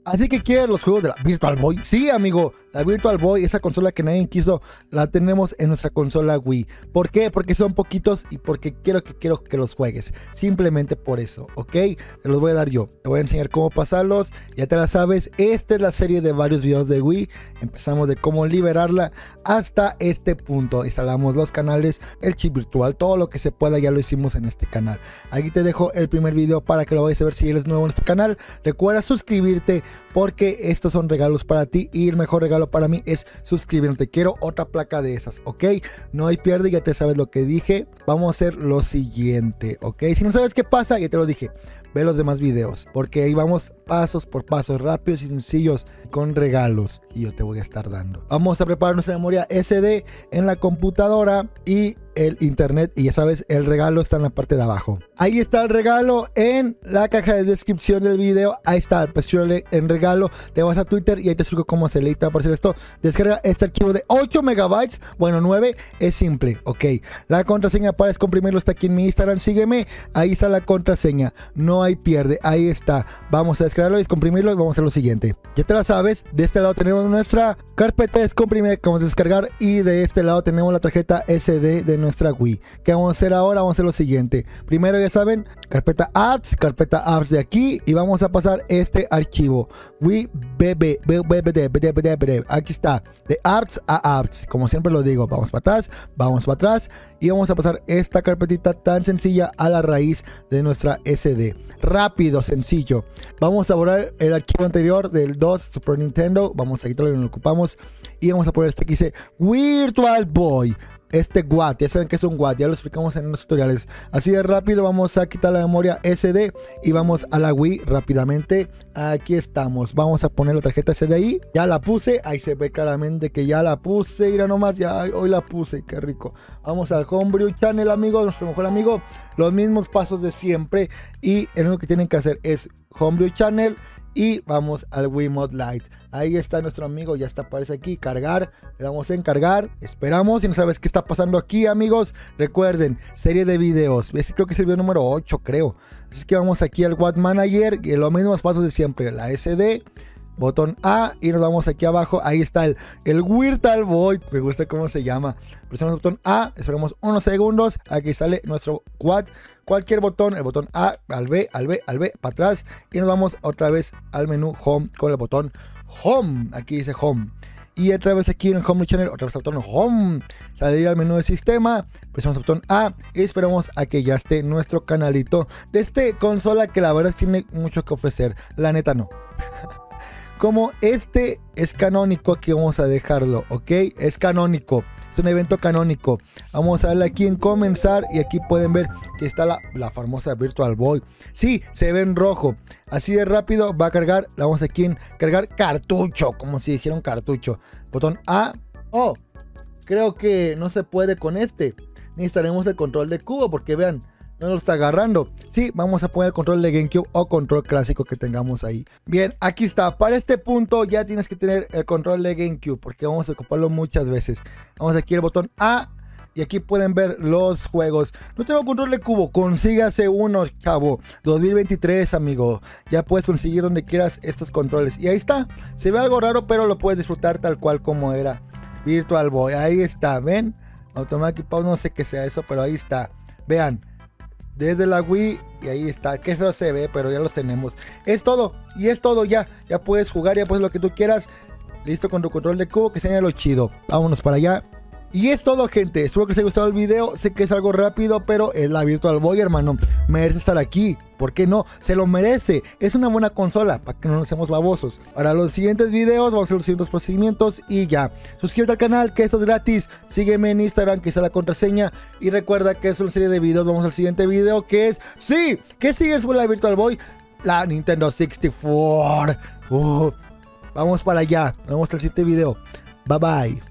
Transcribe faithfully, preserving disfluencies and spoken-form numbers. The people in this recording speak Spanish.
Así que quieres los juegos de la Virtual Boy. Sí, amigo, la Virtual Boy, esa consola que nadie quiso, la tenemos en nuestra consola Wii. ¿Por qué? Porque son poquitos y porque quiero que quiero que los juegues. Simplemente por eso, ¿ok? Te los voy a dar yo. Te voy a enseñar cómo pasarlos. Ya te la sabes. Esta es la serie de varios videos de Wii. Empezamos de cómo liberarla hasta este punto. Instalamos los canales, el chip virtual, todo lo que se pueda ya lo hicimos en este canal. Aquí te dejo el primer video para que lo vayas a ver si eres nuevo en este canal. Recuerda suscribirte, porque estos son regalos para ti y el mejor regalo para mí es suscribirte. Quiero otra placa de esas, ¿ok? No hay pierde, ya te sabes lo que dije. Vamos a hacer lo siguiente, ¿ok? Si no sabes qué pasa, ya te lo dije. Ve los demás videos, porque ahí vamos pasos por pasos, rápidos y sencillos, con regalos, y yo te voy a estar dando. Vamos a preparar nuestra memoria ese de en la computadora y el internet, y ya sabes, el regalo está en la parte de abajo. Ahí está el regalo en la caja de descripción del video. Ahí está, presione en regalo, te vas a Twitter y ahí te explico cómo se le va a aparecer esto. Descarga este archivo de ocho megabytes, bueno, nueve, es simple, ok. La contraseña para descomprimirlo está aquí en mi Instagram, sígueme, ahí está la contraseña, no hay pierde, ahí está. Vamos a descargarlo y descomprimirlo y vamos a hacer lo siguiente. Ya te la sabes, de este lado tenemos nuestra carpeta descomprimida que vamos a descargar y de este lado tenemos la tarjeta ese de de nuestra Wii. ¿Qué vamos a hacer ahora? Vamos a hacer lo siguiente. Primero, ya saben, carpeta apps, carpeta apps de aquí, y vamos a pasar este archivo Wii B B B B B B B B. Aquí está, de apps a apps, como siempre lo digo. Vamos para atrás, vamos para atrás y vamos a pasar esta carpetita tan sencilla a la raíz de nuestra ese de. Rápido, sencillo. Vamos a borrar el archivo anterior del dos Super Nintendo, vamos a quitarlo y lo ocupamos, y vamos a poner este que dice Virtual Boy. Este W A D, ya saben que es un W A D, ya lo explicamos en los tutoriales. Así de rápido, vamos a quitar la memoria ese de y vamos a la Wii rápidamente. Aquí estamos, vamos a poner la tarjeta ese de ahí. Ya la puse, ahí se ve claramente que ya la puse. Mira nomás, ya hoy la puse, qué rico. Vamos al Homebrew Channel, amigos, nuestro mejor amigo. Los mismos pasos de siempre, y el único que tienen que hacer es Homebrew Channel. Y vamos al Wiimote Lite. Ahí está nuestro amigo, ya está, aparece aquí, cargar. Le damos en cargar, esperamos. Si no sabes qué está pasando aquí, amigos, recuerden, serie de videos. Ese creo que es el video número ocho, creo. Así que vamos aquí al W A D Manager, y los mismos pasos de siempre. La ese de, botón A, y nos vamos aquí abajo. Ahí está el, el Virtual Boy, me gusta cómo se llama. Presionamos el botón A, esperamos unos segundos. Aquí sale nuestro W A D. Cualquier botón, el botón A, al B, al B, al B, para atrás, y nos vamos otra vez al menú Home con el botón Home. Aquí dice Home. Y otra vez aquí en el Home Channel, otra vez el botón Home. Salir al menú de sistema, presionamos el botón A y esperamos a que ya esté nuestro canalito de este consola que la verdad tiene mucho que ofrecer. La neta no. Como este es canónico, aquí vamos a dejarlo, ¿ok? Es canónico. Es un evento canónico. Vamos a darle aquí en comenzar y aquí pueden ver que está la, la famosa Virtual Boy. Sí, se ve en rojo. Así de rápido va a cargar. La vamos aquí en cargar cartucho, como si dijeron cartucho. Botón A. Oh, creo que no se puede con este. Necesitaremos el control de cubo porque vean, no lo está agarrando. Sí, vamos a poner el control de GameCube o control clásico que tengamos ahí. Bien, aquí está. Para este punto ya tienes que tener el control de GameCube porque vamos a ocuparlo muchas veces. Vamos aquí el botón A y aquí pueden ver los juegos. No tengo control de cubo, consígase uno, chavo. dos mil veintitrés, amigo. Ya puedes conseguir donde quieras estos controles. Y ahí está. Se ve algo raro, pero lo puedes disfrutar tal cual como era Virtual Boy. Ahí está, ¿ven? Automatic Pause, no sé qué sea eso, pero ahí está. Vean. Desde la Wii, y ahí está, qué feo se ve, pero ya los tenemos. Es todo, y es todo ya. Ya puedes jugar, ya puedes lo que tú quieras. Listo con tu control de cubo, que sea lo chido. Vámonos para allá. Y es todo, gente. Espero que les haya gustado el video. Sé que es algo rápido, pero es la Virtual Boy, hermano. Merece estar aquí. ¿Por qué no? Se lo merece. Es una buena consola, para que no nos seamos babosos. Para los siguientes videos vamos a hacer los siguientes procedimientos y ya. Suscríbete al canal, que esto es gratis. Sígueme en Instagram, que está la contraseña. Y recuerda que es una serie de videos. Vamos al siguiente video, que es... ¡Sí! ¿Qué sigue después de la Virtual Boy? La Nintendo sesenta y cuatro. Uh, vamos para allá. Nos vemos en el siguiente video. Bye bye.